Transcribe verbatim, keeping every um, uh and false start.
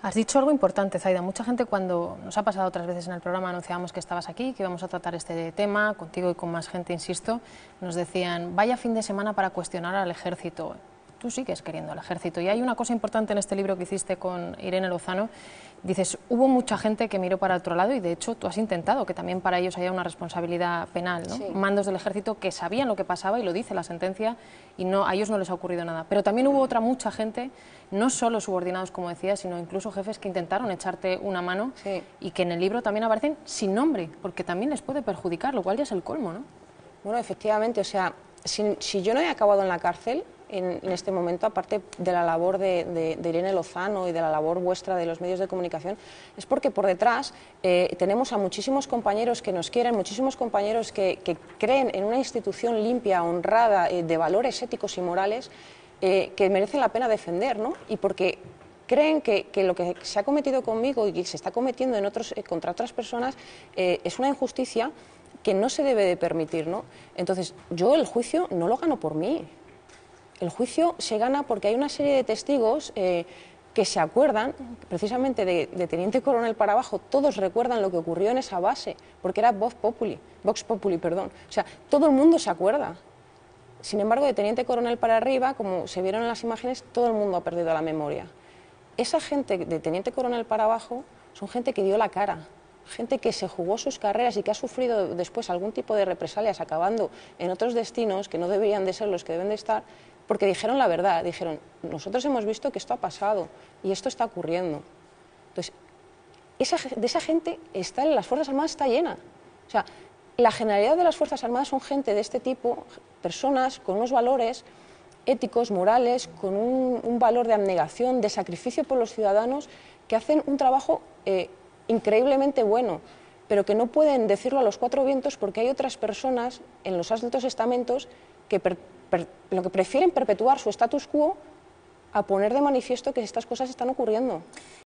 Has dicho algo importante, Zaida. Mucha gente, cuando nos ha pasado otras veces en el programa, anunciábamos que estabas aquí, que íbamos a tratar este tema, contigo y con más gente, insisto, nos decían, vaya fin de semana para cuestionar al ejército. Tú sigues queriendo al ejército. Y hay una cosa importante en este libro que hiciste con Irene Lozano. Dices, hubo mucha gente que miró para otro lado y, de hecho, tú has intentado que también para ellos haya una responsabilidad penal, ¿no? Sí. Mandos del ejército que sabían lo que pasaba, y lo dice la sentencia, y no, a ellos no les ha ocurrido nada. Pero también hubo otra mucha gente, no solo subordinados, como decías, sino incluso jefes que intentaron echarte una mano, Sí. y que en el libro también aparecen sin nombre, porque también les puede perjudicar, lo cual ya es el colmo, ¿no? Bueno, efectivamente, o sea, si, si yo no he acabado en la cárcel en, en este momento, aparte de la labor de, de, de Irene Lozano y de la labor vuestra de los medios de comunicación, es porque por detrás eh, tenemos a muchísimos compañeros que nos quieren, muchísimos compañeros que, que creen en una institución limpia, honrada, eh, de valores éticos y morales, eh, que merecen la pena defender, ¿no? Y porque creen que, que lo que se ha cometido conmigo y que se está cometiendo en otros, eh, contra otras personas eh, es una injusticia que no se debe de permitir, ¿no? Entonces, yo el juicio no lo gano por mí. El juicio se gana porque hay una serie de testigos eh, que se acuerdan, precisamente de, de Teniente Coronel para abajo, todos recuerdan lo que ocurrió en esa base, porque era Vox Populi, Vox Populi, perdón. O sea, todo el mundo se acuerda. Sin embargo, de Teniente Coronel para arriba, como se vieron en las imágenes, todo el mundo ha perdido la memoria. Esa gente de Teniente Coronel para abajo son gente que dio la cara, gente que se jugó sus carreras y que ha sufrido después algún tipo de represalias acabando en otros destinos que no deberían de ser los que deben de estar, porque dijeron la verdad, dijeron, nosotros hemos visto que esto ha pasado y esto está ocurriendo. Entonces, esa, de esa gente está en las Fuerzas Armadas, está llena. O sea, la generalidad de las Fuerzas Armadas son gente de este tipo, personas con unos valores éticos, morales, con un, un valor de abnegación, de sacrificio por los ciudadanos, que hacen un trabajo eh, increíblemente bueno, pero que no pueden decirlo a los cuatro vientos porque hay otras personas en los altos estamentos que, per, per, lo que prefieren perpetuar su status quo a poner de manifiesto que estas cosas están ocurriendo.